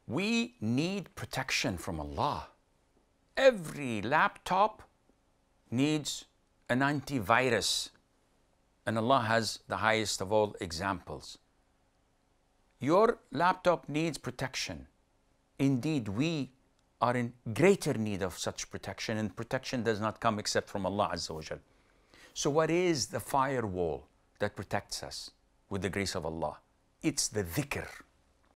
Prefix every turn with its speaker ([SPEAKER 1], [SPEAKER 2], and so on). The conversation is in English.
[SPEAKER 1] We need protection from Allah. Every laptop needs an antivirus, and Allah has the highest of all examples. Your laptop needs protection. Indeed, we are in greater need of such protection, and protection does not come except from Allah Azza wa Jal. So what is the firewall that protects us with the grace of Allah? It's the dhikr.